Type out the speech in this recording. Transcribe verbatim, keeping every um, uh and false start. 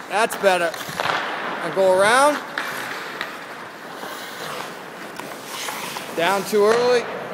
That's better. And go around. Down too early.